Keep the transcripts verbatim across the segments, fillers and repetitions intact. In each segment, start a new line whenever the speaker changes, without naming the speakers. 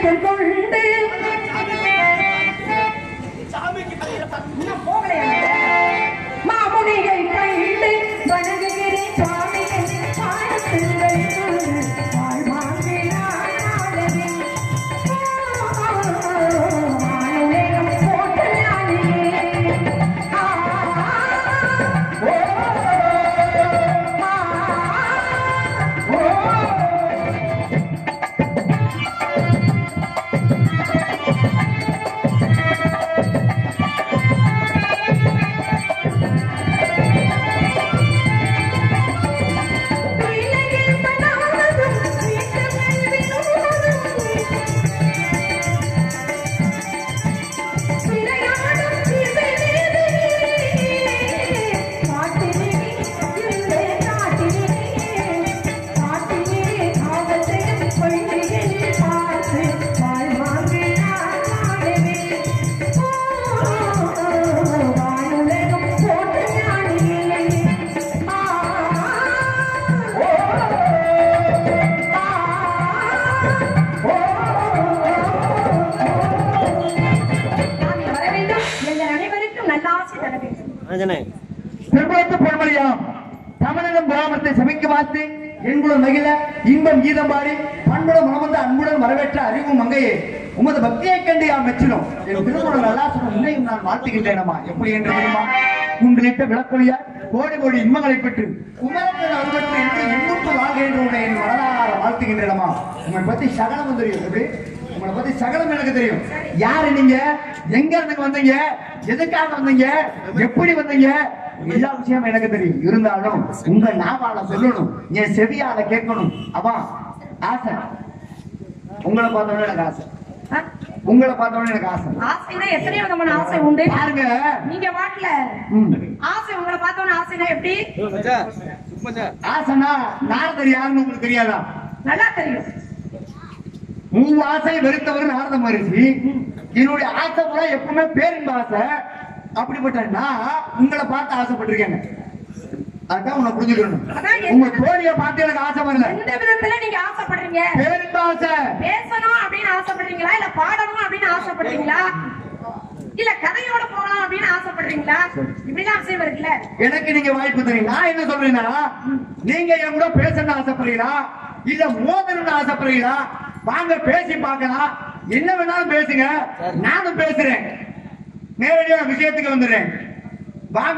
தமிழகம் கிராமத்தை சமைக்க பார்த்து எங்குடன் மகிழ இன்பம் கீதம் பாடி பண்புடன் மனமந்த அன்புடன் வரவேற்ற அறிவு மங்கையே உமது பக்தியை கண்டு யாம் மெச்சினோம். என் திருமணம் நல்லா சொன்ன உன்னையும் நான் வாழ்த்துகின்றேனம்மா. எப்படி என்று தெரியுமா? குன்றிலிட்ட விளக்கொலியார் கோடி கோடி இன்பங்களை பெற்று குமரன் அறுபற்று என்று எண்ணூற்று வாழ்க என்று உன்னை என் மனதார வாழ்த்துகின்றேனம்மா. உங்களை பத்தி சகலம் தெரியும். எப்படி உங்களை பத்தி சகலம் எனக்கு தெரியும். யாரு நீங்க, எங்க இருந்து வந்தீங்க, எதுக்காக வந்தீங்க, எப்படி வந்தீங்க, எல்லா விஷயமும் எனக்கு தெரியும். இருந்தாலும் உங்க நாவால சொல்லணும், என் செவியால கேட்கணும். அவா ஆசை. உங்களை பார்த்தோன்னு எனக்கு ஆசை. உங்களை பார்த்தோன்னு எனக்கு ஆசை.
ஆசைனா எத்தனை விதமான ஆசை உண்டு
பாருங்க.
நீங்க வாட்ல ஆசை உங்களை பார்த்தோன்னு ஆசைனா எப்படி?
ஆசைனா நாரதர் யாருன்னு உங்களுக்கு தெரியாதா?
நல்லா தெரியும்.
உங்க ஆசை வெறுத்தவர் நாரத மகரிஷி. என்னுடைய ஆசை கூட எப்பவுமே பேரின்ப ஆசை. அப்படிப்பட்ட நான் உங்களை பார்த்து ஆசைப்பட்டிருக்கேன். அதான் உன்னை புரிஞ்சுக்கணும். உங்க தோழிய பார்த்து எனக்கு ஆசை வரல.
எந்த விதத்துல நீங்க ஆசைப்படுறீங்க?
பேரின்ப ஆசை.
பேசணும் அப்படின்னு ஆசைப்படுறீங்களா, இல்ல பாடணும் அப்படின்னு ஆசைப்படுறீங்களா, இல்ல கதையோட போகலாம் அப்படின்னு ஆசைப்படுறீங்களா? இப்படிதான் விஷயம் இருக்குல்ல.
எனக்கு நீங்க வாய்ப்பு தெரியும். நான் என்ன சொல்றேன்னா, நீங்க என் கூட பேசணும்னு ஆசைப்படுறீங்களா, இல்ல மோதணும்னு ஆசைப்படுறீங்களா? வாங்க பேசி பார்க்கலாம். என்ன வேணாலும் பேசுங்க, நானும் பேசுறேன். நேரடியாக விஷயத்துக்கு வந்துடுறேன். வாங்க.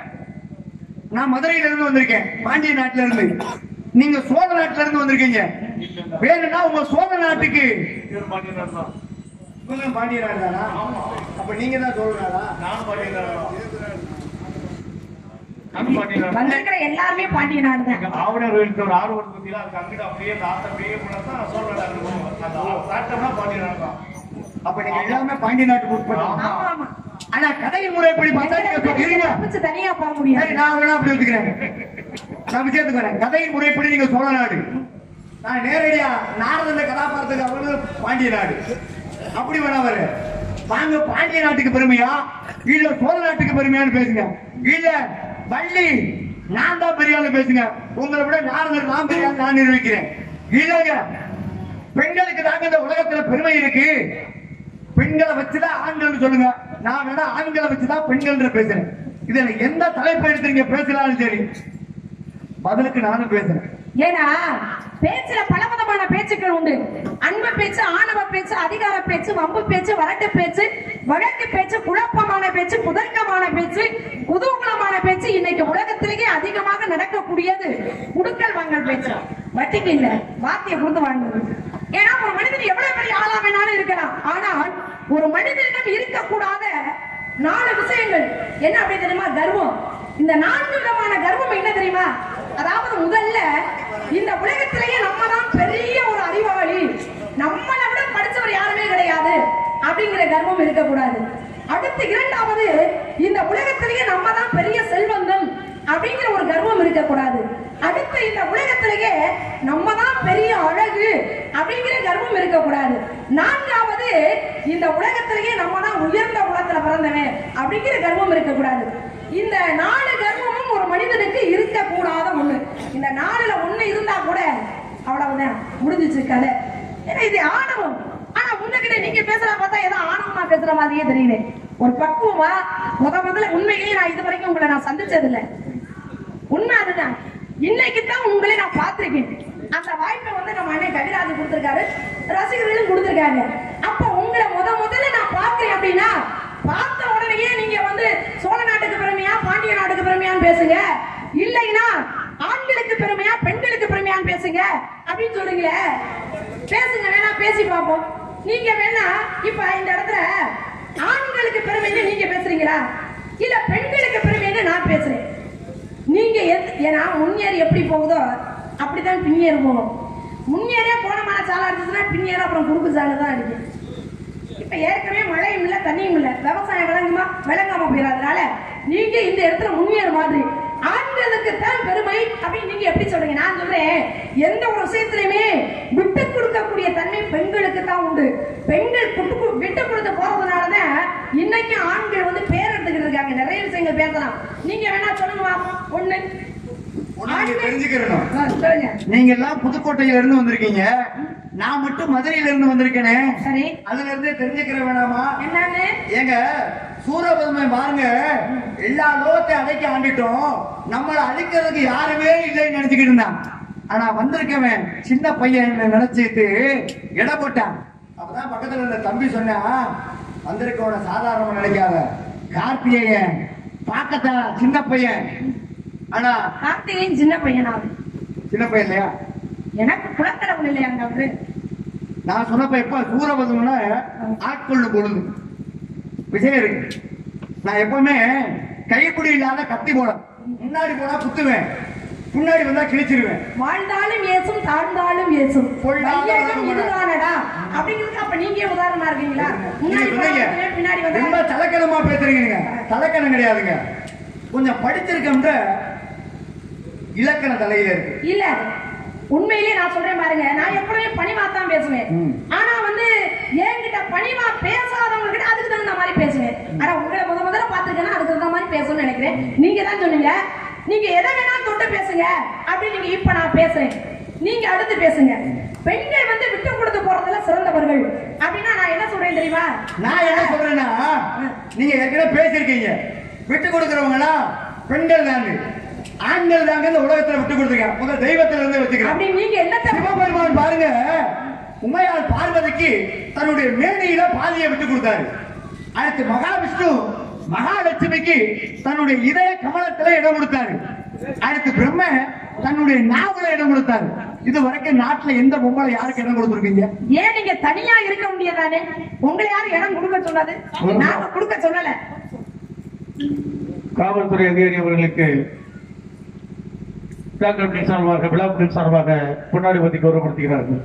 நான் மதுரையில இருந்து வந்திருக்கேன், பாண்டிய நாட்டுல இருந்து. நீங்க சோழ நாட்டுல இருந்து வந்திருக்கீங்க. வேணும்னா உங்க சோழ நாட்டுக்கு பாண்டிய நாடு தானா? அப்ப நீங்க தான் சொல்றாரா?
வந்திருக்கிற எல்லாருமே பாண்டிய நாடு தான்.
அப்ப நீங்க எல்லாமே பாண்டிய நாட்டுக்கு உட்பட்டோம். ஆனா கதையின் முறைப்படி பார்த்தா
தனியா போக முடியாது.
நான் வேணா அப்படி வச்சுக்கிறேன். நான் விஷயத்துக்கு வரேன். கதையின் முறைப்படி நீங்க சோழ நாடு, நான் நேரடியா நாரத கதாபாத்திரத்துக்கு அவரு பாண்டிய நாடு. அப்படி வேணா வர. வாங்க பாண்டிய நாட்டுக்கு பெருமையா இல்ல சோழ நாட்டுக்கு பெருமையான்னு பேசுங்க. இல்ல வள்ளி நான் தான் பெரியாள் பேசுங்க. உங்களை விட நாரதர் நான் பெரியாள் நான் நிரூபிக்கிறேன். இல்லங்க, பெண்களுக்கு தாங்க இந்த உலகத்துல பெருமை இருக்கு. பெண்களை வச்சுதான் ஆண்கள் சொல்லுங்க. நான் வேணா ஆண்களை வச்சுதான் பெண்கள் பேசுறேன். இதுல எந்த தலைப்பு எடுத்துறீங்க பேசலாம்னு சரி, பதிலுக்கு நானும் பேசுறேன்.
ஏன்னா பேச்சுல பலவிதமான பேச்சுக்கள் உண்டு. அன்பு பேச்சு, ஆணவ பேச்சு, அதிகார பேச்சு, வம்பு பேச்சு, வரட்டு பேச்சு, வழக்கு பேச்சு, குழப்பமான பேச்சு, புதர்க்கமான பேச்சு, குதூகலமான பேச்சு. இன்னைக்கு உலகத்திலேயே அதிகமாக நடக்கக்கூடியது குடுக்கல் வாங்கல் பேச்சு. வட்டிக்கு இல்ல, வாத்திய கொடுத்து வாங்குறது. ஏன்னா ஒரு மனிதன் எவ்வளவு பெரிய ஆளா வேணாலும் இருக்கலாம், ஆனால் ஒரு மனிதனிடம் இருக்கக்கூடாத நாலு விஷயங்கள் என்ன அப்படி தெரியுமா? கர்வம். இந்த நான்கு விதமான கர்வம் என்ன தெரியுமா? அதாவது முதல்ல, இந்த உலகத்திலேயே நம்ம தான் பெரிய ஒரு அறிவாளி, நம்மளை விட படிச்சவர் யாருமே கிடையாது அப்படிங்கிற கர்வம் இருக்கக்கூடாது. அடுத்து இரண்டாவது, இந்த உலகத்திலேயே நம்ம தான் பெரிய செல்வந்தம் அப்படிங்கிற ஒரு கர்வம் இருக்கக்கூடாது. அடுத்து, இந்த உலகத்திலேயே நம்ம தான் பெரிய அழகு அப்படிங்கிற கர்வம் இருக்கக்கூடாது. நான்காவது, இந்த உலகத்திலேயே நம்ம தான் உயர்ந்த குலத்துல பிறந்தவன் அப்படிங்கிற கர்வம் இருக்கக்கூடாது. இந்த நாலு கர்வமும் ஒரு மனிதனுக்கு இருக்கக்கூடாத ஒண்ணு. இந்த நாலுல ஒண்ணு இருந்தா கூட அவ்வளவுதான், முடிஞ்சிச்சு கதை. ஏன்னா இது ஆணவம். ஆனா நீங்க பேசுற பார்த்தா ஏதோ ஆணவமா பேசுற மாதிரியே தெரியுது. ஒரு பக்குவமா முத முதல்ல உண்மையிலேயே நான் இது வரைக்கும் உங்களை நான் சந்திச்சது இல்ல. உண்மை அதுதான். இன்னைக்கு தான் உங்களை நான் பார்த்திருக்கேன். அந்த வாய்ப்பை வந்து நம்ம அண்ணன் கவிராஜ் கொடுத்திருக்காரு, ரசிகர்களும் கொடுத்திருக்காங்க. அப்ப உங்களை முத முதல்ல நான் பார்க்கிறேன் அப்படின்னா பார்த்த உடனேயே நீங்க வந்து சோழ நாட்டுக்கு பெருமையா பாண்டிய நாட்டுக்கு பெருமையான்னு பேசுங்க, இல்லைன்னா ஆண்களுக்கு பெருமையா பெண்களுக்கு பெருமையான்னு பேசுங்க அப்படின்னு சொல்றீங்களே. பேசுங்க, வேணா பேசி பார்ப்போம். நீங்க வேணா இப்ப இந்த இடத்துல ஆண்களுக்கு பெருமைன்னு நீங்க பேசுறீங்களா இல்ல பெண்களுக்கு பெருமைன்னு நான் பேசுறேன். நீங்க ஏன்னா முன்னேறி எப்படி போகுதோ அப்படிதான் பின்னேறு போகும். முன்னேறே கோணமான சாலை இருந்துச்சுன்னா பின்னேற அப்புறம் குறுக்கு சாலை தான் அடிக்கும். இப்ப ஏற்கனவே மழையும் இல்ல தண்ணியும் இல்ல, விவசாயம் விளங்குமா விளங்காம போயிடாதனால நீங்க இந்த இடத்துல முன்னேற மாதிரி ஆண்களுக்கு தான் பெருமை அப்படின்னு நீங்க எப்படி சொல்றீங்க? நான் சொல்றேன், எந்த ஒரு விஷயத்திலுமே விட்டு கொடுக்கக்கூடிய தன்மை பெண்களுக்கு தான் உண்டு. பெண்கள் விட்டு கொடுத்து போறதுனாலதான் இன்னைக்கு ஆண்கள் வந்து பேர் எடுத்துக்கிட்டு இருக்காங்க. நிறைய விஷயங்கள் பேசலாம். நீங்க வேணா சொல்லுங்க. ஒண்ணு
தெரிஞ்சுக்கிறோம். நீங்க எல்லாம் புதுக்கோட்டையில இருந்து வந்திருக்கீங்க, நான் மட்டும் மதுரையில இருந்து வந்திருக்கேனே.
சரி,
அதுல இருந்தே தெரிஞ்சுக்கிற வேணாமா?
என்னன்னு
ஏங்க சூரபதமை பாருங்க, எல்லா லோகத்தை அடைக்க ஆண்டிட்டோம், நம்மளை அழிக்கிறதுக்கு யாருமே இல்லைன்னு நினைச்சுக்கிட்டு இருந்தான். ஆனா வந்திருக்கவன் சின்ன பையன் நினைச்சிட்டு இட போட்டான். அப்பதான் பக்கத்துல இருந்த தம்பி சொன்னா, வந்திருக்கவன சாதாரணமா நினைக்காத, கார்த்திகேயன் பாக்கத்தா சின்ன பையன். ஆனா
கார்த்திகேயன் சின்ன பையனா?
சின்ன பையன் இல்லையா? எனக்கு
குலக்கடவுள் இல்லையாங்க அவரு?
நான் சொன்னப்ப எப்ப சூரபதம்னா ஆட்கொள்ளும் பொழுது விஷயம் இருக்கு. நான் எப்பவுமே கைப்பிடி இல்லாத கத்தி போட, முன்னாடி போனா குத்துவேன், முன்னாடி வந்தா கிழிச்சிருவேன்.
வாழ்ந்தாலும் ஏசும் தாழ்ந்தாலும் ஏசும் இதுதானடா அப்படிங்கிறது. அப்ப நீங்க உதாரணமா இருக்கீங்களா? பின்னாடி
ரொம்ப தலைக்கணமா பேசுறீங்க. தலைக்கணம் கிடையாதுங்க, கொஞ்சம் படிச்சிருக்கோம்ன்ற இலக்கண தலையில இருக்கு.
இல்ல உண்மையிலேயே நான் சொல்றேன் பாருங்க, நான் எப்பவுமே பணிவா தான் பேசுவேன். ஆனா வந்து என்கிட்ட பணிவா பேசாதவங்க கிட்ட அதுக்கு தகுந்த மாதிரி பேசுவேன். ஆனா உங்களை முத முதல்ல பாத்துருக்கேன்னா அதுக்கு தகுந்த மாதிரி பேசணும்னு நினைக்கிறேன். நீங்க தான் சொன்னீங்க நீங்க எதை வேணா தொட்டு பேசுங்க அப்படின்னு. நீங்க இப்ப நான் பேசுறேன், நீங்க அடுத்து பேசுங்க. பெண்கள் வந்து விட்டு கொடுத்து போறதுல சிறந்தவர்கள் அப்படின்னா நான் என்ன சொல்றேன் தெரியுமா?
நான் என்ன சொல்றேன்னா, நீங்க ஏற்கனவே பேசிருக்கீங்க, விட்டு கொடுக்கிறவங்களா பெண்கள் தான், ஆண்கள் தாங்க இந்த உலகத்துல விட்டு கொடுத்துருக்காங்க. முதல் தெய்வத்துல இருந்து வச்சுக்கிறேன்.
நீங்க என்ன
சிவபெருமான் பாருங்க, உமையால் பார்வதிக்கு தன்னுடைய மேனியில பாதியை விட்டு கொடுத்தாரு. அடுத்து மகாவிஷ்ணு மகாலட்சுமிக்கு தன்னுடைய இதய கமலத்துல இடம் கொடுத்தாரு. அடுத்து பிரம்ம தன்னுடைய நாவல இடம் கொடுத்தாரு. இது வரைக்கும் நாட்டுல எந்த பொம்பளை யாருக்கு இடம் கொடுத்துருக்கீங்க?
ஏன் நீங்க தனியா இருக்க முடியாதானே? உங்களை யாரும் இடம் கொடுக்க சொன்னது? நாங்க கொடுக்க சொல்லல.
காவல்துறை அதிகாரி அவர்களுக்கு சார்பாக விழாக்குழுவின் சார்பாக பொன்னாடி பத்தி கௌரவப்படுத்துகிறார்கள்.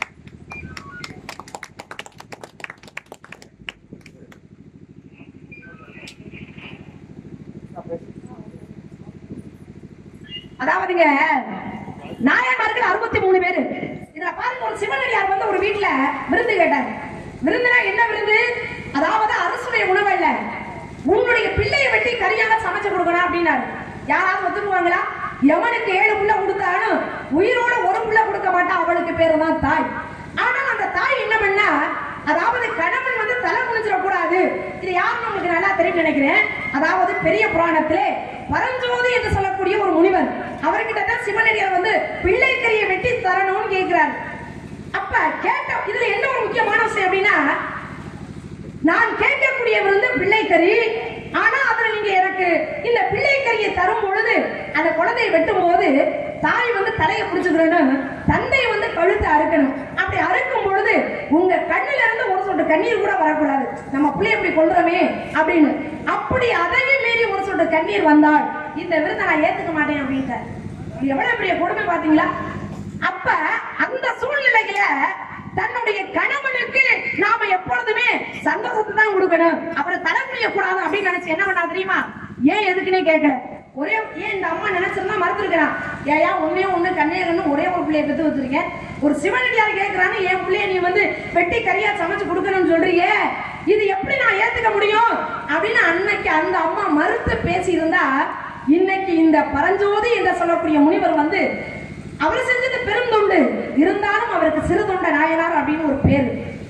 அதாவதுங்க நாயன்மார்கள் அறுபத்தி மூணு பேரு. இதுல பாருங்க, ஒரு சிவனடியார் வந்து ஒரு வீட்டுல விருந்து கேட்டார். விருந்துனா என்ன விருந்து? அதாவது அரசுடைய உணவு இல்ல, உன்னுடைய பிள்ளையை வெட்டி கறியாக சமைச்சு கொடுக்கணும் அப்படின்னாரு. யாராவது ஒத்துக்குவாங்களா? எவனுக்கு ஏழு புள்ள கொடுத்தாலும் உயிரோட ஒரு புள்ள கொடுக்க மாட்டான், அவளுக்கு பேரு தான் தாய். ஆனா அந்த தாய் என்ன பண்ணா, அதாவது கணவன் வந்து தலை குனிச்சிட கூடாது. இது யாருன்னு உங்களுக்கு நல்லா தெரியும் நினைக்கிறேன். அதாவது பெரிய புராணத்திலே பரஞ்சோதி என்று சொல்லக்கூடிய ஒரு முனிவர், அவர்கிட்ட தான் சிவனடியார் வந்து பிள்ளை கறியை வெட்டி தரணும்னு கேட்கிறார். அப்ப கேட்ட இதுல என்ன ஒரு முக்கியமான விஷயம் அப்படின்னா, நான் கேட்கக்கூடிய வந்து பிள்ளை கறி, ஆனா அதுல நீங்க எனக்கு இந்த பிள்ளை கறியை தரும் பொழுது அந்த குழந்தையை வெட்டும் போது தாய் வந்து தலையை பிடிச்சுக்கணும், தந்தை வந்து கழுத்தை அறுக்கணும். அப்படி அறுக்கும் பொழுது உங்க கண்ணுல இருந்து ஒரு சொட்டு கண்ணீர் கூட வரக்கூடாது, நம்ம பிள்ளை எப்படி கொள்றோமே அப்படின்னு. அப்படி அதையும் மீறி ஒரு சொட்டு கண்ணீர் வந்தால் இந்த விருதை நான் ஏத்துக்க மாட்டேன் அப்படின்ட்டு. எவ்வளவு பெரிய கொடுமை பாத்தீங்களா? அப்ப அந்த சூழ்நிலையில தன்னுடைய கணவனுக்கு நாம எப்பொழுதுமே சந்தோஷத்தை தான் கொடுக்கணும், அவரை தலை முடிய கூடாது அப்படின்னு நினைச்சு என்ன பண்ணா தெரியுமா? ஏன் எதுக்குன்னே கேட்கல. ஒரே ஏன் இந்த அம்மா நினைச்சிருந்தா மறுத்துருக்கிறான். ஏயா ஒன்னே ஒண்ணு கண்ணேரன்னு ஒரே ஒரு பிள்ளைய பெற்று வச்சிருக்கேன், ஒரு சிவனடியார் கேட்கிறான்னு என் பிள்ளைய நீ வந்து வெட்டி கறியா சமைச்சு கொடுக்கணும்னு சொல்றீங்க, இது எப்படி நான் ஏத்துக்க முடியும் அப்படின்னு அன்னைக்கு அந்த அம்மா மறுத்து பேசி இருந்தா, இன்னைக்கு இந்த பரஞ்சோதி என்று சொல்லக்கூடிய முனிவர் வந்து அவர் செஞ்சது பெருந்தொண்டு, இருந்தாலும் அவருக்கு சிறு தொண்ட நாயனார் அப்படின்னு ஒரு பேரு.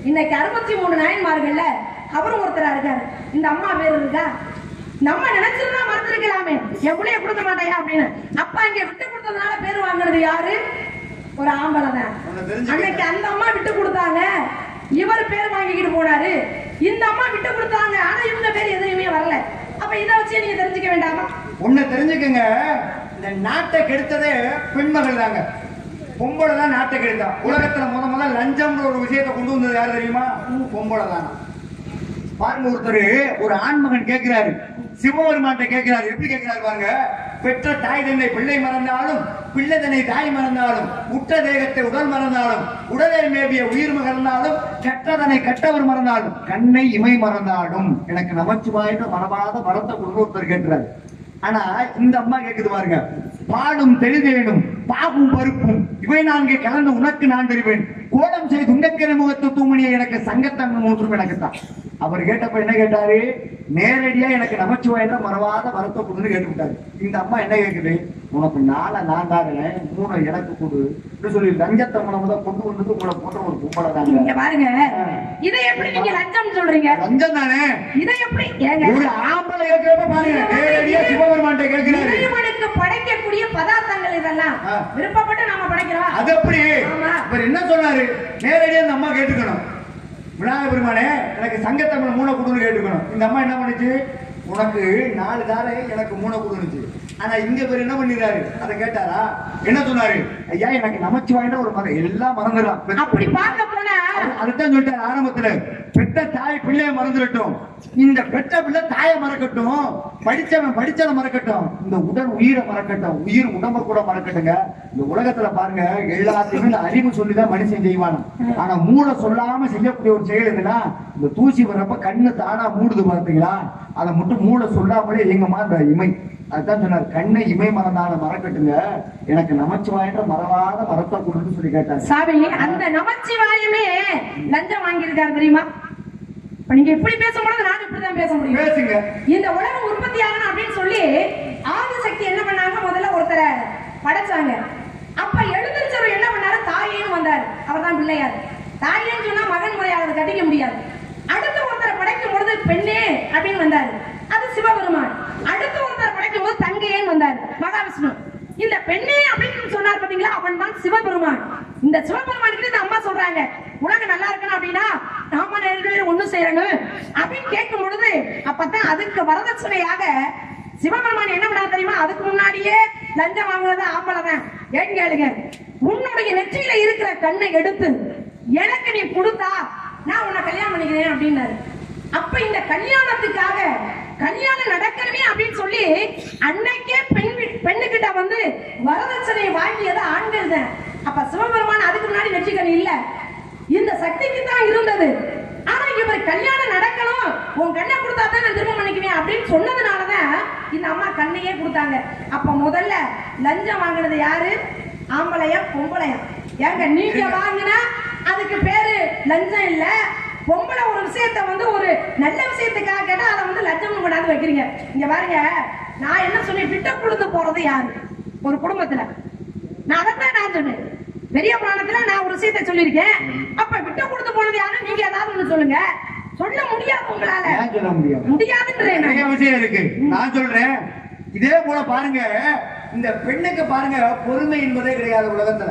இன்னைக்கு அறுபத்தி மூணு நாயன்மார்கள்ல அவரும் ஒருத்தரா இருக்காரு. இந்த அம்மா பேர் இருக்கா? நம்ம நினைச்சிருந்தா மறந்துருக்கலாமே, என் பிள்ளைய கொடுக்க மாட்டாயா அப்படின்னு. அப்பா இங்க விட்டு கொடுத்ததுனால பேர் வாங்குறது யாரு? ஒரு ஆம்பளை தான். அன்னைக்கு அந்த அம்மா விட்டு கொடுத்தாங்க, இவர் பேர் வாங்கிக்கிட்டு போனாரு. இந்த அம்மா விட்டு கொடுத்தாங்க, ஆனா இவங்க பேர் எதுவுமே வரல. அப்ப இதை வச்சு நீங்க தெரிஞ்சுக்க வேண்டாமா?
ஒண்ணு தெரிஞ்சுக்கங்க, இந்த நாட்டை கெடுத்ததே பெண்மகள் தாங்க. பொம்பளை தான் நாட்டை கெடுத்தா. உலகத்துல முத முதல்ல லஞ்சம்ன்ற ஒரு விஷயத்தை கொண்டு வந்தது யாரு தெரியுமா? பொம்பளை தானா. பாருங்க, ஒருத்தர் ஒரு ஆண்மகன் கேட்கிறாரு, சிவபெருமான்ட்ட கேட்கிறாரு. எப்படி கேட்கிறாரு பாருங்க. பெற்ற தாய் தந்தை பிள்ளை மறந்தாலும், பிள்ளை தன்னை தாய் மறந்தாலும், உற்ற தேகத்தை உடல் மறந்தாலும், உடலை மேவிய உயிர் மறந்தாலும், கற்றதனை கற்றவர் மறந்தாலும், கண்ணை இமை மறந்தாலும் எனக்கு நமச்சிவாயின்னு மனமாத வரத்தை கொண்டு ஒருத்தர் கேட்கிறாரு. ஆனா இந்த அம்மா கேக்குது பாருங்க, பாலும் தெளிதேனும் பாகும் பருப்பும் இவை நான்கு கலந்து உனக்கு நான் தெரிவேன், கோலம் செய்து உண்டக்கிற முகத்து தூமணியை எனக்கு சங்கத்தன் மூன்றும் எனக்குத்தான். அவர் கேட்டப்ப என்ன கேட்டாரு? நேரடியா எனக்கு நமச்சிவாயின்ற மறவாத வரத்தை கொடுன்னு கேட்டுவிட்டாரு. இந்த அம்மா என்ன கேக்குது? உனக்கு நாளை நான் தாரேன், மூணை எனக்கு கொடு சொல்லி லஞ்சத்தை முதல் கொண்டு வந்தது உங்களை போன்ற ஒரு கும்பலை தாங்க.
பாருங்க, இதை எப்படி நீங்க லஞ்சம் சொல்றீங்க?
லஞ்சம் தானே.
இதை எப்படி
ஒரு ஆம்பளை கேட்கிறப்ப பாருங்க, நேரடியா சிவபெருமான்ட்ட கேட்கிறாரு.
இறைவனுக்கு படைக்கக்கூடிய பதார்த்தங்கள் இதெல்லாம் விருப்பப்பட்டு நாம படைக்கிறோம்.
அது எப்படி? இவர் என்ன சொன்னாரு? நேரடியா இந்த அம்மா கேட்டுக்கணும், விநாயகர் பெருமானே எனக்கு சங்கத்தமிழ் மூணை கொடுன்னு கேட்டுக்கணும். இந்த அம்மா என்ன பண்ணுச்சு? உனக்கு நாலு தாரை எனக்கு மூணை கொடுனுச்சு. ஆனா இங்க பேர் என்ன பண்ணிடுறாரு? அதை கேட்டாரா? என்ன சொன்னாரு? ஐயா எனக்கு நமச்சிவாயின்ற ஒரு மகன், எல்லாம் மறந்துடலாம்.
அப்படி பார்க்க போனா
அதுதான் சொல்லிட்டாரு ஆரம்பத்துல, பெற்ற தாய் பிள்ளைய மறந்துடட்டும், இந்த பெற்ற பிள்ளை தாயை மறக்கட்டும், படிச்சவன் படிச்சதை மறக்கட்டும், இந்த உடல் உயிரை மறக்கட்டும், உயிர் உடம்ப கூட மறக்கட்டுங்க. இந்த உலகத்துல பாருங்க, எல்லாத்தையுமே இந்த அறிவு சொல்லிதான் மனுஷன் செய்வான். ஆனா மூளை சொல்லாம செய்யக்கூடிய ஒரு செயல் எதுனா, இந்த தூசி வர்றப்ப கண்ணு தானா மூடுது பார்த்தீங்களா, அதை மட்டும் மூளை சொல்லாமலே எங்கம்மா இந்த இமை. அதுதான் சொன்னார், கண்ணை இமை மறந்தால மறக்கட்டுங்க, எனக்கு நமச்சிவாயின்ற மறவாத மரத்தை கொடுன்னு சொல்லி கேட்டார்.
சாமி, அந்த நமச்சிவாயமே லஞ்சம் வாங்கியிருக்காரு தெரியுமா? இப்ப நீங்க இப்படி பேசும்போது நான் இப்படிதான் பேச முடியும்.
பேசுங்க.
இந்த உலகம் உற்பத்தி ஆகணும் அப்படின்னு சொல்லி ஆதிசக்தி என்ன பண்ணாங்க? முதல்ல ஒருத்தரை படைச்சாங்க. அப்ப எழுந்திருச்சவர் என்ன பண்ணாரு? தாயேன்னு வந்தாரு. அவர் தான் பிள்ளையார். தாயேன்னு சொன்னா மகன் முறையாவது கட்டிக்க முடியாது. அடுத்த ஒருத்தரை படைக்கும் பொழுது பெண்ணே அப்படின்னு வந்தாரு, அது சிவபெருமான். அடுத்த ஒருத்தரை படைக்கும் போது தங்கையேன்னு வந்தாரு, மகாவிஷ்ணு. இந்த பெண்ணே அப்படின்னு சொன்னார் பாத்தீங்களா, அவன் தான் சிவபெருமான். இந்த சிவபெருமான் கிட்ட இந்த அம்மா சொல்றாங்க, உலகம் நல்லா இருக்கணும் அப்படின்னா நாம ரெண்டு பேரும் ஒண்ணு செய்யணும் அப்படின்னு கேட்கும் பொழுது, அப்பதான் அதுக்கு வரதட்சணையாக சிவபெருமான் என்ன பண்ணா தெரியுமா? அதுக்கு முன்னாடியே லஞ்சம் வாங்குறது ஆம்பளை தான். ஏன் கேளுங்க, உன்னுடைய நெற்றியில இருக்கிற கண்ணை எடுத்து எனக்கு நீ கொடுத்தா நான் உன்னை கல்யாணம் பண்ணிக்கிறேன் அப்படின்னாரு. அப்ப இந்த கல்யாணத்துக்காக கல்யாணம் நடக்கணுமே அப்படின்னு சொல்லி அன்னைக்கே பெண் பெண்ணுகிட்ட வந்து வரதட்சணை வாங்கியது ஆண்கள் தான். அப்ப சிவபெருமான் அதுக்கு முன்னாடி நெற்றிக்கண் இல்ல, இந்த சக்திக்கு தான் இருந்தது. ஆனா இவர் கல்யாணம் நடக்கணும், உன் கண்ணை கொடுத்தா தான் நான் திருமணம் பண்ணிக்குவேன் அப்படின்னு சொன்னதுனாலதான் இந்த அம்மா கண்ணையே கொடுத்தாங்க. அப்ப முதல்ல லஞ்சம் வாங்கினது யாரு? ஆம்பளையா பொம்பளையா? ஏங்க நீங்க வாங்கினா அதுக்கு பேரு லஞ்சம் இல்ல. பொம்பளை ஒரு விஷயத்த வந்து ஒரு நல்ல விஷயத்துக்காக கேட்டா அதை வந்து லஞ்சம் கொண்டாந்து வைக்கிறீங்க. இங்க பாருங்க, நான் என்ன சொன்னேன்? விட்ட கொடுத்து போறது யாரு ஒரு குடும்பத்துல? நான் அதைத்தான் நான் சொன்னேன். பெரிய புராணத்துல நான் ஒரு விஷயத்தை சொல்லியிருக்கேன். அப்ப விட்ட கொடுத்து போனது யாரு? நீங்க ஏதாவது ஒண்ணு சொல்லுங்க. சொல்ல முடியாது உங்களால.
சொல்ல முடியாது,
முடியாதுன்றேன்.
நிறைய விஷயம் இருக்கு, நான் சொல்றேன். இதே போல பாருங்க, இந்த பெண்ணுக்கு பாருங்க பொறுமை என்பதே கிடையாது உலகத்துல.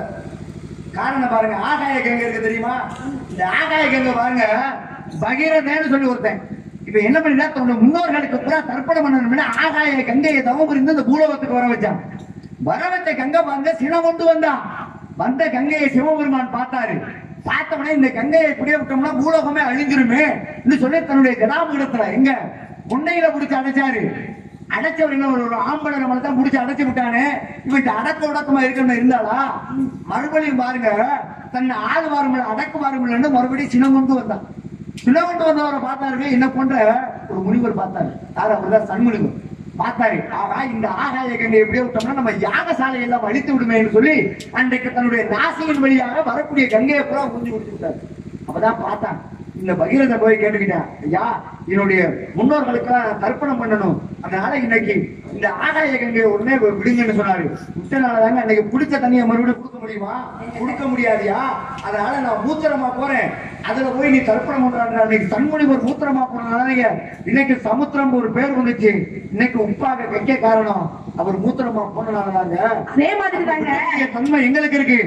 காரணம் பாருங்க, ஆகாய கங்கை இருக்கு தெரியுமா? இந்த ஆகாய கங்கை பாருங்க, பகீரதேன்னு சொல்லி ஒருத்தன் இப்ப என்ன பண்ணினா தன்னோட முன்னோர்களுக்கு பூரா தர்ப்பணம் பண்ணணும்னா ஆகாய கங்கையை தவம் புரிந்து இந்த பூலோகத்துக்கு வர வச்சான். வர வச்ச கங்கை பாருங்க சினம் கொண்டு வந்தான். வந்த கங்கையை சிவபெருமான் பார்த்தாரு. பார்த்தவனே இந்த கங்கையை இப்படியே விட்டோம்னா பூலோகமே அழிஞ்சிருமே சொல்லி தன்னுடைய ஜடாமுகத்துல எங்க முன்னையில பிடிச்சு அடைச்சாரு. அடைச்சவர் என்ன ஒரு ஆம்பளை நம்மளை தான் பிடிச்சி அடைச்சு விட்டானே, இவன் அடக்க உடக்கமா இருக்கணும் இருந்தாளா? மறுபடியும் பாருங்க, தன்னை ஆள் வாருமில்ல அடக்கு வாருமில்லன்னு மறுபடியும் சினம் கொண்டு வந்தான். சினம் கொண்டு வந்தவரை பார்த்தாருங்க, என்ன போன்ற ஒரு முனிவர் பார்த்தாரு. யார்? அவர்தான் சண்முனிவர். பார்த்தாரு, ஆகா இந்த ஆகாய கங்கை எப்படியே விட்டோம்னா நம்ம யாகசாலை எல்லாம் அழித்து விடுமேன்னு சொல்லி அன்றைக்கு தன்னுடைய நாசியின் வழியாக வரக்கூடிய கங்கையை பூரா ஊஞ்சி குடிச்சு விட்டாரு. அப்பதான் பார்த்தான், இந்த பகீரத போய் கேட்டுக்கிட்டேன், ஐயா என்னுடைய முன்னோர்களுக்கு தர்ப்பணம் பண்ணணும் அதனால இன்னைக்கு இந்த ஆகாய கங்கையை உடனே விடுங்கன்னு சொன்னாரு. விட்டனாலதாங்க அன்னைக்கு குடிச்ச தண்ணியை மறுபடியும் கொடுக்க முடியுமா? கொடுக்க முடியாதியா? அதனால நான் மூத்திரமா போறேன், அதுல போய் நீ தர்ப்பணம் பண்றாங்க. அன்னைக்கு தன்மொழிவர் மூத்திரமா போனதுனால இன்னைக்கு சமுத்திரம் ஒரு பேர் வந்துச்சு. இன்னைக்கு உப்பாக வைக்க காரணம் அவர் மூத்திரமா போனதுனாலதாங்க.
அதே மாதிரி தாங்க
தன்மை எங்களுக்கு இருக்கு.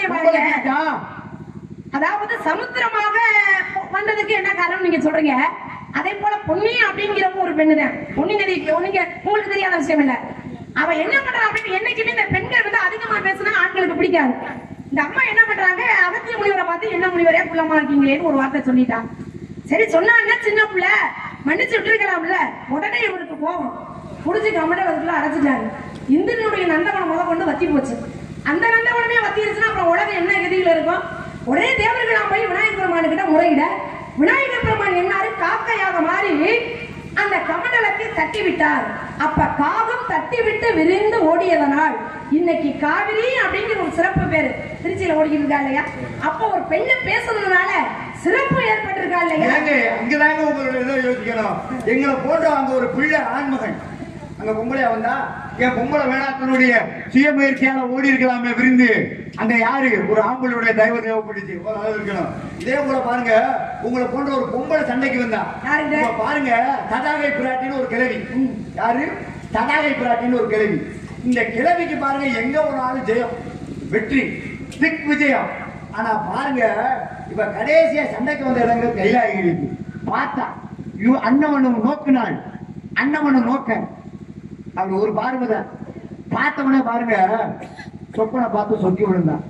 அதாவது சமுத்திரமாக வந்ததுக்கு என்ன காரணம் நீங்க சொல்றீங்க. அதே போல பொன்னி அப்படிங்கிறவங்க ஒரு பெண்ணு தான். பொன்னி நதி நீங்க உங்களுக்கு தெரியாத விஷயம் இல்ல. அவ என்ன பண்றா அப்படின்னு என்னைக்குமே இந்த பெண்கள் வந்து அதிகமா பேசினா ஆண்களுக்கு பிடிக்காது. இந்த அம்மா என்ன பண்றாங்க, அகத்திய முனிவரை பார்த்து என்ன முனிவரே குள்ளமா இருக்கீங்களேன்னு ஒரு வார்த்தை சொல்லிட்டான். சரி சொன்னாங்க, சின்ன பிள்ளை மன்னிச்சு விட்டுருக்கலாம்ல. உடனே இவருக்கு போவோம் புடிச்சு கமண்டல் அதுக்குள்ள அடைச்சிட்டாரு. இந்திரனுடைய நந்தவனம் முத கொண்டு வத்தி போச்சு. அந்த நந்தவனமே வத்திருச்சுன்னா அப்புறம் உலகம் என்ன கதியில இருக்கும்? ஒரே தேவர்களாம் போய் விநாயகர் பெருமானுக்கிட்ட முறையிட விநாயகர் பெருமான் என்னாரு, காக்கையாக மாறி அந்த கமண்டலத்தை தட்டி விட்டார். அப்ப காகம் தட்டி விட்டு விரிந்து ஓடியதனால் இன்னைக்கு காவிரி அப்படிங்கிற ஒரு சிறப்பு பேரு திருச்சியில ஓடிக்கிட்டு இருக்கா இல்லையா? அப்ப ஒரு பெண்ணு பேசுறதுனால சிறப்பு ஏற்பட்டிருக்கா இல்லையா?
அங்கதாங்க உங்களோட யோசிக்கணும். எங்களை போன்ற அங்க ஒரு பிள்ளை ஆண்மகன் அங்க பொம்பளையா வந்தா என் பொம்பளை வேணா தன்னுடைய சுய முயற்சியால ஓடி இருக்கலாமே விருந்து. அங்க யாரு ஒரு ஆம்பளுடைய தயவு தேவைப்பட்டுச்சு இருக்கணும். இதே போல பாருங்க, உங்களை போன்ற ஒரு பொம்பளை சண்டைக்கு வந்தா பாருங்க, தடாகை பிராட்டின்னு ஒரு கிழவி. யாரு? தடாகை பிராட்டின்னு ஒரு கிழவி. இந்த கிழவிக்கு பாருங்க எங்க போனாலும் ஜெயம், வெற்றி, திக் விஜயம். ஆனா பாருங்க இப்ப கடைசியா சண்டைக்கு வந்த இடங்கள் கைலாயிருக்கு. பார்த்தா அன்னவனும் நோக்கினாள், அன்னவனும் நோக்க அவர் ஒரு பார்வத பார்த்தவனே பாருங்க சொப்பனை பார்த்து சொக்கி விழுந்தான்.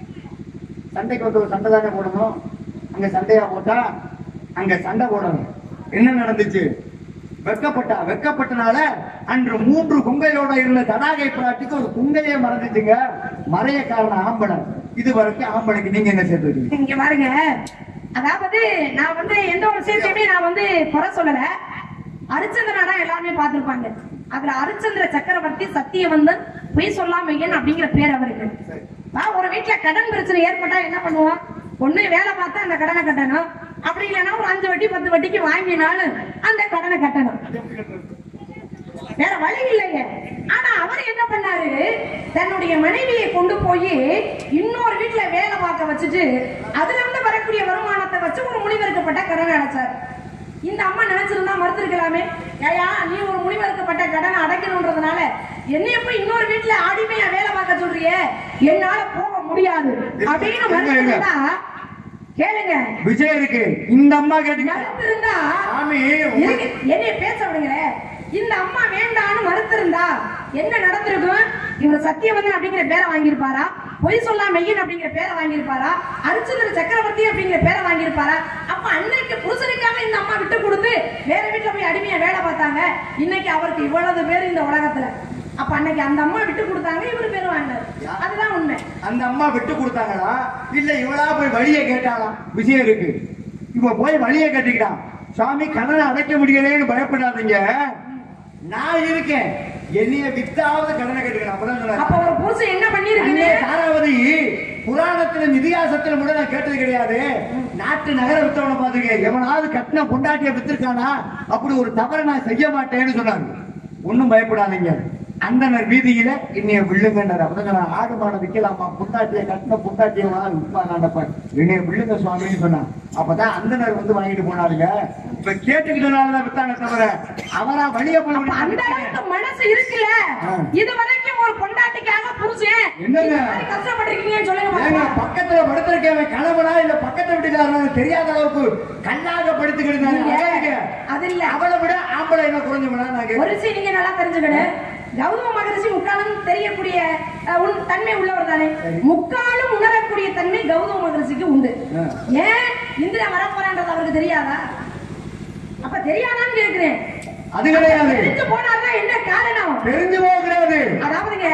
சண்டைக்கு வந்து ஒரு சண்டை தானே போடணும். அங்க சண்டையா போட்டா அங்க சண்டை போடணும். என்ன நடந்துச்சு? வெக்கப்பட்டா. வெக்கப்பட்டனால அன்று மூன்று குங்கையோட இருந்த தடாகை பிராட்டிக்கு ஒரு குங்கையே மறந்துச்சுங்க. மறைய காரணம் ஆம்பளை. இது வரைக்கும் ஆம்பளைக்கு நீங்க என்ன சேர்த்து
இங்க பாருங்க. அதாவது நான் வந்து எந்த ஒரு விஷயத்தையுமே நான் வந்து குறை சொல்லல. அரிச்சந்திரனா எல்லாருமே பார்த்திருப்பாங்க. அதுல அரிச்சந்திர சக்கரவர்த்தி சத்தியவந்தன் பொய் சொல்லாமையன் அப்படிங்கிற பேர் அவருக்கு. ஒரு வீட்டுல கடன் பிரச்சனை ஏற்பட்டா என்ன பண்ணுவோம்? ஒண்ணு வேலை பார்த்தா அந்த கடனை கட்டணும், அப்படி இல்லைன்னா ஒரு அஞ்சு வட்டி பத்து வட்டிக்கு வாங்கினாலும் அந்த கடனை கட்டணும். வேற வழி இல்லைங்க. ஆனா அவர் என்ன பண்ணாரு, தன்னுடைய மனைவியை கொண்டு போய் இன்னொரு வீட்டுல வேலை பார்க்க வச்சுட்டு அதுல இருந்து வரக்கூடிய வருமானத்தை வச்சு ஒரு முனிவருக்கப்பட்ட கடனை அடைச்சார். இந்த அம்மா நினைச்சிருந்தா மறுத்திருக்கலாமே, ஏயா நீ ஒரு முனிவருக்கப்பட்ட கடனை அடைக்கணும்ன்றதுனால என்னைய போய் இன்னொரு வீட்டுல அடிமையா வேலை பார்க்க சொல்றியே, என்னால போக முடியாது அப்படின்னு மறுத்திருந்தா கேளுங்க.
விஜய் இருக்கு இந்த அம்மா கேட்டீங்க
இருந்தா என்னைய பேச விடுங்க. இந்த அம்மா வேண்டான்னு மறுத்திருந்தா என்ன நடந்திருக்கும்? இவர் சத்தியவந்தன் அப்படிங்கிற பேரை வாங்கியிருப்பாரா? பொய் சொல்லாமையன் அப்படிங்கிற பேரை வாங்கியிருப்பாரா? அரிச்சந்திர சக்கரவர்த்தி அப்படிங்கிற பேரை வாங்கியிருப்பாரா? அப்ப அன்னைக்கு புருஷனுக்காக இந்த அம்மா விட்டு கொடுத்து வேற வீட்டுல போய் அடிமையா வேலை பார்த்தாங்க. இன்னைக்கு அவருக்கு இவ்வளவு பேர் இந்த உலகத்துல. அப்ப அன்னைக்கு அந்த அம்மா விட்டு கொடுத்தாங்க, இவரு பேர் வாங்கினாரு. அதுதான் உண்மை. அந்த அம்மா விட்டு கொடுத்தாங்களா இல்ல இவளா போய் வழியை கேட்டாலாம்? விஷயம் இருக்கு. இப்ப போய் வழியை கேட்டுக்கிட்டான். சாமி கடனை அடைக்க முடியலன்னு பயப்படாதீங்க, நான் இருக்கேன், என்னைய வித்தாவது கடனை கேட்டுக்கிறேன். அப்ப ஒரு புருஷன் என்ன பண்ணிருக்கீங்க? தாராவதி புராணத்திலும் இதிகாசத்திலும் கூட நான் கேட்டது கிடையாது. நாட்டு நகர வித்தவனை பார்த்திருக்கேன். எவனாவது கட்டின பொண்டாட்டிய வித்திருக்கானா? அப்படி ஒரு தவறை நான் செய்ய மாட்டேன்னு சொன்னாங்க. ஒன்னும் பயப்படாதீங்க, அந்தனர் வீதியில இன்னைய வில்லுங்கன்றார். அப்படிங்க ஆடு மாடை விற்கலாமா? புத்தாட்டிய கட்டின புத்தாட்டிய என்னைய வில்லுங்க சுவாமின்னு சொன்னான். அப்பதான் அந்தனர் வந்து வாங்கிட்டு போனாருங்க. இப்ப கேட்டுக்கிட்டனாலதான் வித்தாங்க தவிர அவரா வழிய போய் அந்த அளவுக்கு மனசு இருக்குல்ல. இது வரைக்கும் ஒரு பொண்டாட்டிக்காக புருஷன் என்னங்க கஷ்டப்பட்டிருக்கீங்கன்னு சொல்லுங்க. பக்கத்துல படுத்திருக்கேன் கணவனா இல்ல பக்கத்தை விட்டுக்காரனா தெரியாத அளவுக்கு கண்ணாக படுத்துக்கிட்டு அது இல்ல. அவளை விட ஆம்பளை என்ன குறைஞ்சவனா? ஒரு விஷயம் நீங்க நல்லா தெரிஞ்சுக்கணும். கௌதம மகரிஷி முக்காலும் தெரியக்கூடிய தன்மை உள்ளவர் தானே. முக்காலும் உணரக்கூடிய தன்மை கௌதம மகரிஷிக்கு உண்டு. ஏன் இந்திரா வரப்போறான்றது அவருக்கு தெரியாதா? அப்ப தெரியாதான்னு கேட்கிறேன். அது கிடையாது. தெரிஞ்சு போனார்னா என்ன காரணம்? தெரிஞ்சு போகிறது. அதாவதுங்க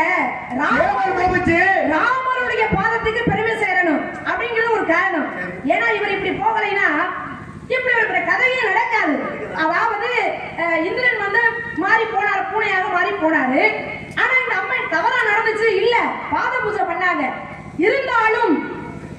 ராமருடைய பாதத்துக்கு பெருமை சேரணும் அப்படிங்கிறது ஒரு காரணம். ஏன்னா இவர் இப்படி போகலைன்னா இப்படி ஒரு கதையே நடக்காது. அதாவது இந்திரன் வந்து மாறி போனாரு, பூனையாக மாறி போனாரு. ஆனா இந்த அம்மா தவறா நடந்துச்சு இல்ல, பாத பூஜை பண்ணாங்க. இருந்தாலும்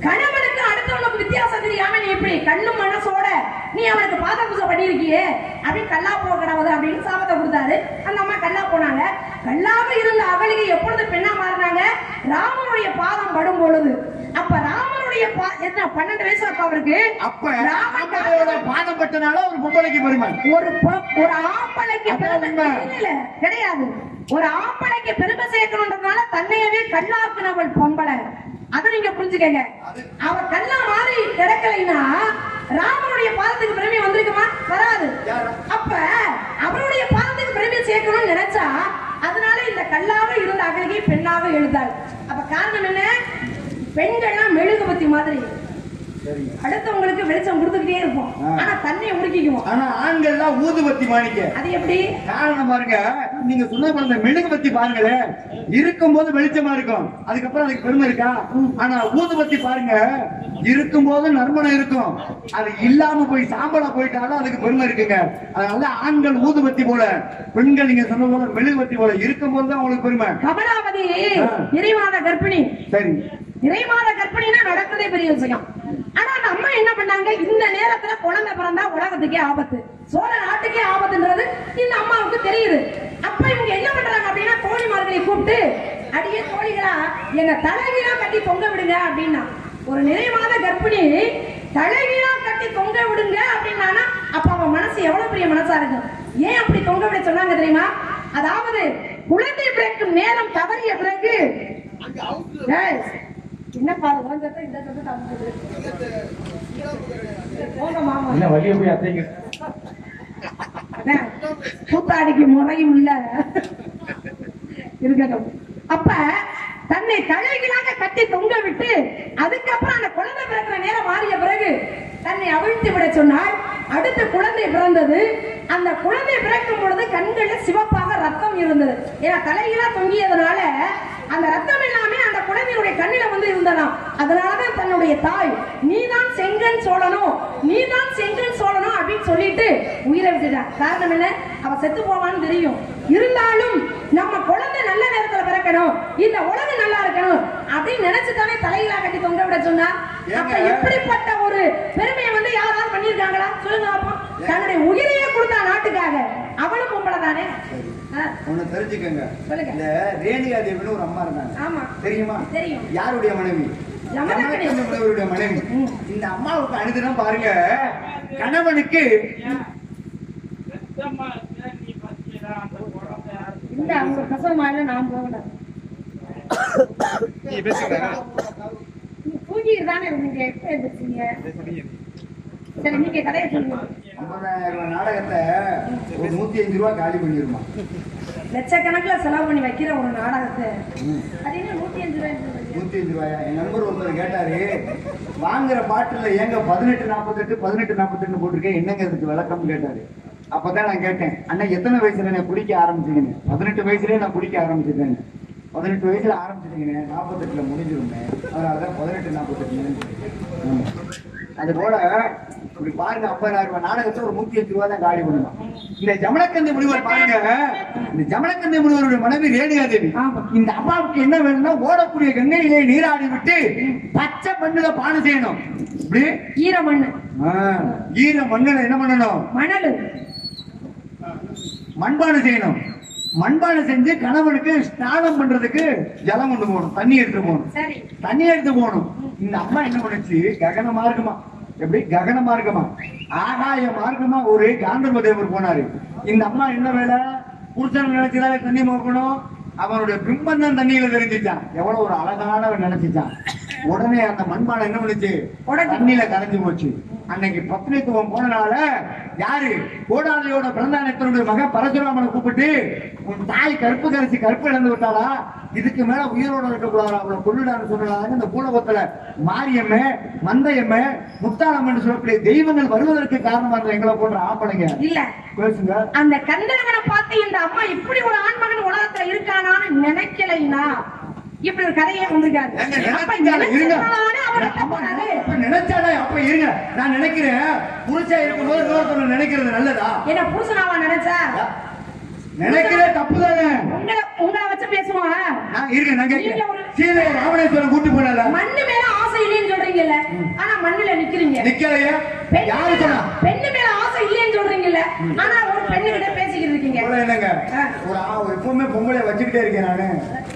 கணவனுக்கு அடுத்தவனுக்கு வித்தியாசம் தெரியாம நீ எப்படி கண்ணு மனசோட நீ அவனுக்கு பாத பூஜை பண்ணிருக்கியே அப்படின்னு கல்லா போக கிடவுது அப்படின்னு சாபத்தை கொடுத்தாரு. அந்த அம்மா கல்லா போனாங்க. கல்லாக இருந்த அகலிகை எப்பொழுது பெண்ணா மாறினாங்க? ராமனுடைய பாதம் படும் பொழுது. அப்ப ராமனுடைய என்ன பன்னெண்டு வயசு அப்ப அவருக்கு
அப்ப ராமனோட பாதம் பட்டனால ஒரு பொம்பளைக்கு பெருமை.
ஒரு ஒரு ஆம்பளைக்கு பெருமை கிடையாது. ஒரு ஆம்பளைக்கு பெருமை சேர்க்கணும்ன்றதுனால தன்னையவே கல்லாக்குனவள் பொம்பளை. அதை நீங்க புரிஞ்சுக்கங்க. அவ கல்லா மாறி கிடக்கலைன்னா ராமனுடைய பாதத்துக்கு பெருமை வந்திருக்குமா? வராது. அப்ப அவருடைய பாதத்துக்கு பெருமை சேர்க்கணும்னு நினைச்சா அதனால இந்த கல்லாக இருந்த அகலிகை பெண்ணாக எழுந்தாள். அப்ப காரணம் என்ன? பெண்கள்லாம் மெழுகுபத்தி மாதிரி அடுத்தவங்களுக்கு வெளிச்சம் கொடுத்துக்கிட்டே இருப்போம். ஆனா தன்னை உருக்கிக்குவோம்.
ஆனா ஆண்கள்லாம் ஊதுபத்தி மாணிக்க.
அது எப்படி?
காரணம் பாருங்க, நீங்க சொன்ன அந்த மெழுகுபத்தி பாருங்களேன், இருக்கும் போது வெளிச்சமா இருக்கும், அதுக்கப்புறம் அதுக்கு பெருமை இருக்கா? ஆனா ஊதுபத்தி பாருங்க, இருக்கும் போது நறுமணம் இருக்கும், அது இல்லாம போய் சாம்பலா போயிட்டாலும் அதுக்கு பெருமை இருக்குங்க. அதனால ஆண்கள் ஊதுபத்தி போல, பெண்கள் நீங்க சொன்ன போல மெழுகுபத்தி போல இருக்கும் போதுதான் உங்களுக்கு பெருமை.
கமலாவதி நிறைவான கர்ப்பிணி.
சரி,
நிறைவான கர்ப்பிணினா நடக்கிறதே பெரிய விஷயம். ஆனா அந்த அம்மா என்ன பண்ணாங்க? இந்த நேரத்துல குழந்தை பிறந்தா உலகத்துக்கே ஆபத்து, சோழ நாட்டுக்கே ஆபத்துன்றது இந்த அம்மாவுக்கு தெரியுது. அப்ப இவங்க என்ன பண்றாங்க அப்படின்னா தோழிமார்களை கூப்பிட்டு, அடியே தோழிகளா எங்க தலைகீழா கட்டி தொங்க விடுங்க அப்படின்னா. ஒரு நிறைவான கர்ப்பிணி தலைகீழா கட்டி தொங்க விடுங்க அப்படின்னா அப்ப அவன் மனசு எவ்வளவு பெரிய மனசா இருக்கும். ஏன் அப்படி தொங்க விட சொன்னாங்க தெரியுமா? அதாவது குழந்தை பிறக்கும் நேரம் தவறிய பிறகு என்ன பாதுகாப்பு இந்த கூத்தாடிக்கு முறையும் இல்ல இருக்கட்டும். அப்ப தன்னை தலைகீழாக கட்டி தொங்க விட்டு அதுக்கப்புறம் அந்த குழந்தை பிறக்கிற நேரம் மாறிய பிறகு தன்னை அவிழ்த்து விட சொன்னால் அடுத்த குழந்தை பிறந்தது. அந்த குழந்தை பிறக்கும் பொழுது கண்கள்ல சிவப்பாக ரத்தம் இருந்தது. ஏன்னா தலைகீழா தொங்கியதுனால அந்த ரத்தம் எல்லாமே அந்த குழந்தையுடைய கண்ணில வந்து இருந்ததாம். அதனாலதான் தன்னுடைய தாய் நீதான் செங்கன் சோழனும் நீதான் செங்கன் சோழனும் அப்படின்னு சொல்லிட்டு உயிரை விட்டுட்டான். காரணம் என்ன? அவ செத்து போவான்னு தெரியும். இருந்தாலும் நம்ம குழந்தை நல்ல நேரத்துல பிறக்கணும், இந்த உலகம் நல்லா இருக்கணும் அப்படின்னு நினைச்சுதானே தலையிலா கட்டி தொங்க விட சொன்னா. அப்ப இப்படிப்பட்ட ஒரு பெருமையை வந்து யாராவது பண்ணிருக்காங்களா? சொல்லுங்க பாப்போம். தன்னுடைய உயிரையே கொடுத்தா நாட்டுக்காக. அவளும் பொம்பளை தானே.
ஒண்ணு தெரிஞ்சுக்கங்க, இந்த ரேணிகா தேவின்னு ஒரு அம்மா இருந்தாங்க.
ஆமா,
தெரியுமா?
தெரியும்.
யாருடைய மனைவி? ஜமதக்னியுடைய மனைவி. இந்த அம்மாவுக்கு அனுதினம் பாருங்க, கணவனுக்கு
இந்த அவங்க கசமாயில நான் போகணும் தூங்கிட்டு தானே இருந்தீங்க. எப்ப எழுந்திருச்சீங்க? சரி, நீங்க கதையை சொல்லுங்க.
ஐம்பதாயிரம் ரூபாய் நாடகத்தை ஒரு நூத்தி அஞ்சு ரூபாய் காலி பண்ணிருமா.
லட்சக்கணக்கில் செலவு பண்ணி வைக்கிற ஒரு நாடகத்தை அது என்ன நூத்தி அஞ்சு ரூபாய்?
நூத்தி அஞ்சு ரூபாயா? என் நண்பர் ஒருத்தர் கேட்டாரு, வாங்குற பாட்டுல ஏங்க பதினெட்டு நாற்பத்தெட்டு பதினெட்டு நாற்பத்தெட்டு போட்டிருக்கேன், என்னங்க இதுக்கு விளக்கம் கேட்டாரு. அப்பதான் நான் கேட்டேன், அண்ணா எத்தனை வயசுல நான் குடிக்க ஆரம்பிச்சீங்க? பதினெட்டு வயசுலயே நான் குடிக்க ஆரம்பிச்சிட்டேன். பதினெட்டு வயசுல ஆரம்பிச்சிட்டீங்க, நாற்பத்தெட்டுல முடிஞ்சிருந்தேன், அதனாலதான் பதினெட்டு நாற்பத்தெட்டு. அது போல இப்படி பாருங்க, ஐம்பதாயிரம் ரூபாய் நாடகத்தை ஒரு நூத்தி அஞ்சு ரூபாய் தான் காலி பண்ணுவோம். இந்த ஜமலக்கந்தி முனிவர் பாருங்க, இந்த ஜமலக்கந்தி முனிவருடைய மனைவி ரேணுகா தேவி. இந்த அம்மாவுக்கு என்ன வேணும்னா ஓடக்கூடிய கங்கையிலே நீராடி விட்டு பச்சை மண்ணுல பானை செய்யணும். இப்படி
ஈர மண்ணு,
ஈர மண்ணுல என்ன பண்ணணும்?
மணல்
மண்பானை செய்யணும். மண்பானை செஞ்சு கணவனுக்கு ஸ்நானம் பண்றதுக்கு ஜலம் கொண்டு போகணும், தண்ணி எடுத்து போகணும். தண்ணி எடுத்து போகணும். இந்த அம்மா என்ன பண்ணுச்சு? ககன மார்க்கமா, எப்படி ககன மார்க்கமா, ஆகாய மார்க்கமா ஒரு காந்தர்வ தேவர் போனாரு. இந்த அம்மா என்ன வேலை? புருஷன் நினைச்சதால தண்ணி மோக்கணும், அவனுடைய பிம்பம் தான் தண்ணியில தெரிஞ்சிச்சான். எவ்வளவு ஒரு அழகானவன் நினைச்சிச்சான். உடனே அந்த மண்பானை என்ன பண்ணுச்சு? தண்ணியில கரைஞ்சு போச்சு. அன்னைக்கு பத்னித்துவம் போனனால யாரு கோடாலியோட பிறந்தானத்தினுடைய மகன் பரசுராமனை கூப்பிட்டு, உன் தாய் கருப்பு கரைச்சி கருப்பு இழந்து விட்டாளா, இதுக்கு மேல உயிரோட இருக்கக்கூடாது, அவளை கொள்ளுடான்னு சொன்னாங்க. இந்த பூலகத்துல மாரியம்ம, மந்தையம்ம, முத்தாளம்மன் சொல்லக்கூடிய தெய்வங்கள் வருவதற்கு காரணமா இருந்த எங்களை போன்ற ஆம்பளைங்க
இல்ல
பேசுங்க.
அந்த கந்தர்வனை பார்த்து இந்த அம்மா இப்படி ஒரு ஆண்மகன் உலகத்துல இருக்கானான்னு நினைக்கலைன்னா இப்படி ஒரு கதையே வந்திருக்காரு.
நினைச்சாடா அப்ப இருங்க, நான் நினைக்கிறேன் புருஷா இருக்கும்போது இன்னொருத்தவங்க நினைக்கிறது நல்லதா?
என்ன புருஷனாவா நினைச்சா?
நினைக்கிறே தப்பு தானே.
உங்களை உங்களை வச்சு பேசுவான்.
நான் இருக்கேன், நான் கேட்கிறேன். சீதை ராமணேஸ்வரன் கூட்டி போனால
மண்ணு மேல ஆசை இல்லைன்னு சொல்றீங்கல்ல, ஆனா மண்ணுல நிக்கிறீங்க.
நிக்கலையா? யாரு சொன்னா?
பெண்ணு மேல ஆசை இல்லைன்னு சொல்றீங்கல்ல, ஆனா ஒரு பெண்ணு கிட்ட பேசிக்கிட்டு இருக்கீங்க.
என்னங்க ஒரு ஆ- எப்பவுமே பொம்பளை வச்சுக்கிட்டே இருக்கேன் நானு.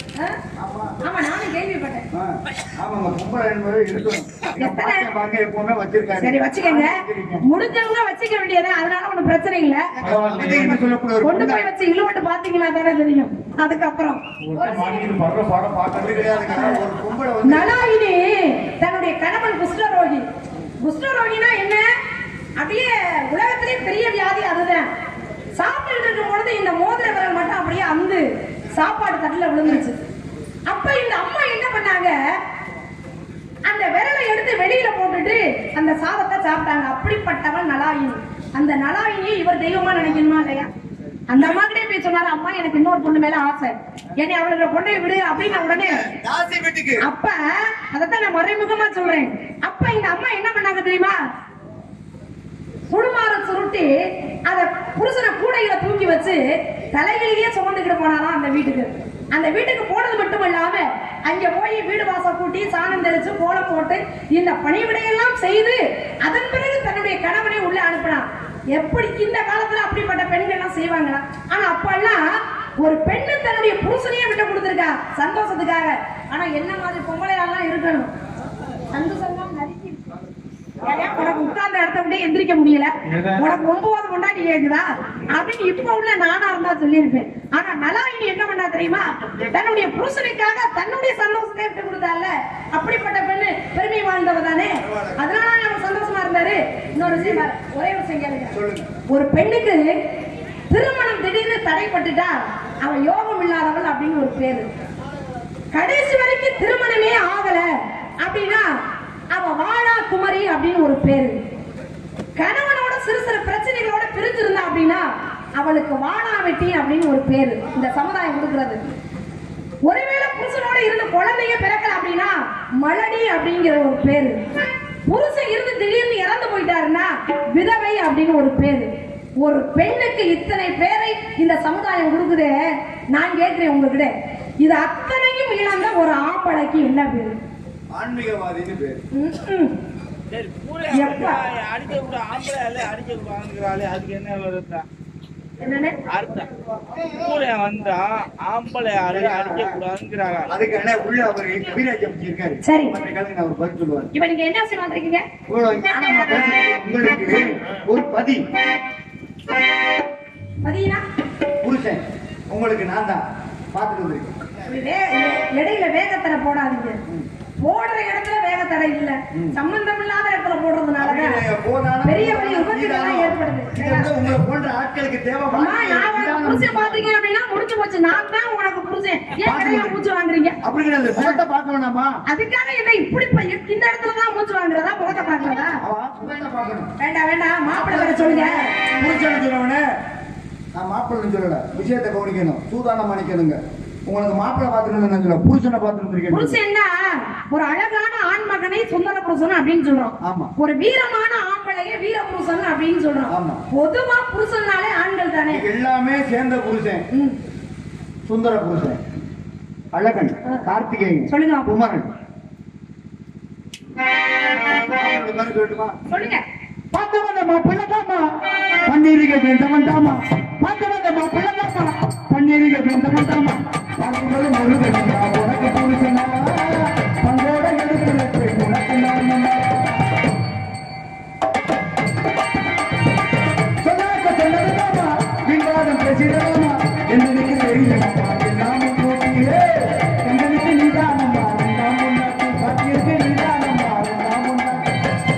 ஆமா, நானும் கேள்விப்பட்டேன்.
ஆமாங்க, பொம்பளை என்பது இருக்கணும். பாக்க எப்பவுமே வச்சிருக்காங்க.
சரி, வச்சுக்கங்க. முடிஞ்சவங்க வச்சுக்க வேண்டியது, அதனால ஒண்ணும் பிரச்சனை இல்ல.
என்ன சொல்லக்கூடிய
கொண்டு போய் வச்சு இழுவட்டு பாத்தீங்கன்னா தானே தெரியும். அதுக்கப்புறம்
படுற பாடம் பார்க்கறது கிடையாதுங்க. ஒரு பொம்பளை வந்து
நலாயினி தன்னுடைய கணவன் குஷ்டரோகி. குஷ்டரோகினா என்ன? அப்படியே உலகத்திலே பெரிய வியாதி அதுதான். சாப்பிட்டு இருக்கும் பொழுது இந்த மோதிர விரல் மட்டும் அப்படியே அந்து சாப்பாடு தட்டுல விழுந்துச்சு. அப்ப இந்த அம்மா என்ன பண்ணாங்க, அந்த விரலை எடுத்து வெளியில போட்டுட்டு அந்த சாதத்தை சாப்பிட்டாங்க. அப்படிப்பட்டவள் நலாயினி. அந்த நலாயினியை இவர் தெய்வமா நினைக்கணுமா இல்லையா? அந்த அம்மா கிட்டே போய் சொன்னாரு, அம்மா எனக்கு இன்னொரு பொண்ணு மேல ஆசை, என்னை அவளுக்கு கொண்டே விடு அப்படின்னு. உடனே அப்ப அதத்தான் நான் மறைமுகமா சொல்றேன். அப்ப இந்த அம்மா என்ன பண்ணாங்க தெரியுமா? சுடுமாற சுருட்டி அத புருஷனை கூடையில தூக்கி வச்சு தலையிலேயே சுமந்துக்கிட்டு போனாலாம் அந்த வீட்டுக்கு. அந்த வீட்டுக்கு போனது மட்டும் இல்லாம அங்க போய் வீடு வாசல் கூட்டி சாணம் தெளிச்சு கோலம் போட்டு இந்த பணிவிடையெல்லாம் செய்து அதன் பிறகு தன்னுடைய கணவனை உள்ள அனுப்பினான். எப்படி இந்த காலத்துல அப்படிப்பட்ட பெண்கள் எல்லாம் செய்வாங்களா? ஆனா அப்ப எல்லாம் ஒரு பெண்ணு தன்னுடைய புருஷனையே விட்டு கொடுத்துருக்கா சந்தோஷத்துக்காக. ஆனா என்ன மாதிரி பொம்பளையாலாம் இருக்கணும், சந்தோஷம் நறுக்கி உனக்கு உட்கார்ந்த இடத்த விட்டு எந்திரிக்க முடியல, உனக்கு ஒன்பது கொண்டாடி கேக்குதா அப்படின்னு இப்ப உள்ள நானா இருந்தா சொல்லியிருப்பேன். ஆனா நலாயினி என்ன பண்ணா தெரியுமா? தன்னுடைய புருஷனுக்காக தன்னுடைய சந்தோஷத்தை விட்டு கொடுத்தால. அப்படிப்பட்ட பெண்ணு பெருமை வாழ்ந்தவ தானே, அதனால நம்ம சந்தோஷமா இருந்தாரு. இன்னொரு விஷயம், ஒரே விஷயம் கேளுங்க. ஒரு பெண்ணுக்கு திருமணம் திடீர்னு தடைப்பட்டுட்டா அவ யோகம் இல்லாதவள் அப்படின்னு ஒரு பேரு. கடைசி வரைக்கும் திருமணமே ஆகல அப்படின்னா அவ வாழா குமரி அப்படின்னு ஒரு பேரு. கணவனோட சிறு சிறு பிரச்சனைகளோட பிரிஞ்சிருந்தா அப்படின்னா அவளுக்கு வாழா வெட்டி அப்படின்னு ஒரு பேரு இந்த சமுதாயம் கொடுக்கிறது. ஒருவேளை புருஷனோட இருந்து குழந்தைய பிறக்கல அப்படின்னா மலடி அப்படிங்கிற ஒரு பேரு. புருஷன் இருந்து திடீர்னு இறந்து போயிட்டாருன்னா விதவை அப்படின்னு ஒரு பேரு. ஒரு பெண்ணுக்கு இத்தனை பேரை இந்த சமுதாயம் கொடுக்குதே. நான் கேட்கிறேன் உங்ககிட்ட, இது அத்தனையும் இழந்த ஒரு ஆம்பளைக்கு என்ன பேரு?
ஆன்மீகவாதின்னு பேரு.
அடிக்க கூட ஆம்பளை அடிக்க கூடாதுங்கிறாளே, அதுக்கு என்ன அர்த்தம்? அர்த்தம் பூரை வந்தா ஆம்பளை அடிக்க கூடாதுங்கிறாங்க.
அதுக்கு என்ன உள்ள அவரு கவிராஜ் இருக்காரு.
சரி,
நான் ஒரு பதில் சொல்லுவாரு.
இப்ப நீங்க என்ன செய்ய வந்திருக்கீங்க?
உங்களுக்கு ஒரு பதி
பதினா
புருஷன், உங்களுக்கு நான் தான் பாத்துட்டு வந்திருக்கேன்.
இடையில வேகத்தடை போடாதீங்க. போடுற இடத்துல வேகத்தடை இல்ல, சம்பந்தம் இல்லாத இடத்துல போடுறதுனாலதான் பெரிய பெரிய விபத்துகள் ஏற்படுது.
உங்களை போன்ற ஆட்களுக்கு தேவை.
புருஷன் பாத்தீங்க அப்படின்னா முடிச்சு போச்சு. நான் தான் உனக்கு புருஷன், ஏன் கடையில மூச்சு வாங்குறீங்க?
அப்படி கிடையாது, முகத்தை பார்க்க வேணாமா?
அதுக்காக என்ன இப்படி இந்த இடத்துலதான் மூச்சு வாங்குறதா, முகத்தை பாக்குறதா? வேண்டாம் வேண்டாம், மாப்பிள்ளை வேற சொல்லுங்க.
புருஷன் சொன்னவனே நான் மாப்பிள்ளை சொல்லல, விஷயத்தை கவனிக்கணும், சூதானமா நிக்கணுங்க. உங்களுக்கு மாப்பிள்ளை பாத்துருந்தேன், புருஷனை பாத்துருந்திருக்கேன்.
புருஷன்னா ஒரு அழகான ஆண் மகனை சுந்தர புருஷன் அப்படின்னு சொல்றோம்.
ஆமா.
ஒரு வீரமான ஆம்பளைய வீர புருஷன் அப்படின்னு சொல்றோம்.
ஆமா.
பொதுவா புருஷனாலே ஆண்கள் தானே.
எல்லாமே சேர்ந்த புருஷன். சுந்தர புருஷன், அழகன், கார்த்திகேயன்,
சொல்லுங்க
குமரன்.
சொல்லுங்க.
பார்த்து வந்தமா பிள்ளைதாமா பன்னீரிக வேண்டவன்தாமா, பார்த்து வந்தமா பிள்ளைதாமா பன்னீரிக வேண்டவன்தாமா, பார்க்கும்போது முருகனா உனக்கு புருஷனா பங்கோட எடுத்து உனக்கு நான் சொல்லாக்க சொன்னதுதாமா விவாதம் பேசிடலாமா என்னைக்கு தெரியுமா நாமும் போட்டியே எங்களுக்கு நீதானம்மா நாம் முன்னாடி பாக்கியருக்கு நீதானம்மா நாம் முன்னாடி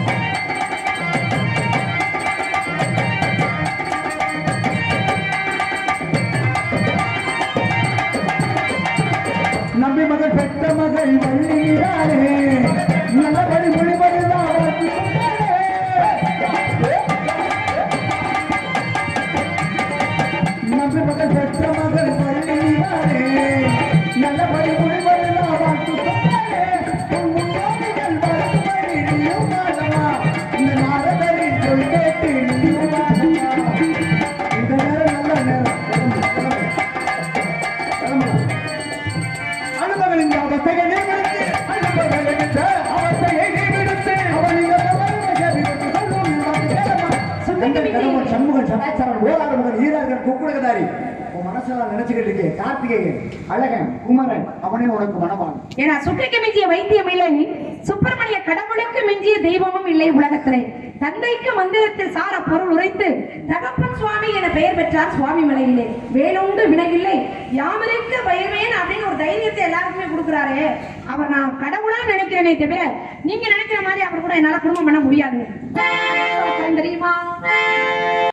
நம்பி மகள் பெற்ற மகள் வள்ளியாரே நல்லபடி மொழிபடுதான் நம்பி
சுண்டைக்கு
கடவுள் சண்முகன் சதாச்சாரன் ஓராறு மகன் ஈரார்கள் குக்குடகதாரி உன் மனசெல்லாம் நினைச்சுக்கிட்டு இருக்கேன் கார்த்திகேயன் அழகன் குமரன் அவனே உனக்கு மனவான்.
ஏன்னா சுட்டைக்கு மிஞ்சிய வைத்தியம் இல்லை, சுப்பிரமணிய கடவுளுக்கு மிஞ்சிய தெய்வமும் இல்லை உலகத்திலே. தந்தைக்கு மந்திரத்தில் சார பொருள் உரைத்து தகப்பன் சுவாமி என பெயர் பெற்றார் சுவாமி மலையிலே. வேலுண்டு வினையில்லை யாமருக்கு பயிர்வேன் அப்படின்னு ஒரு தைரியத்தை எல்லாருக்குமே கொடுக்குறாரு. அவர் நான் கடவுளா நினைக்கிறேனே தவிர நீங்க நினைக்கிற மாதிரி அவர் கூட என்னால குடும்பம் பண்ண முடியாது தெரியுமா?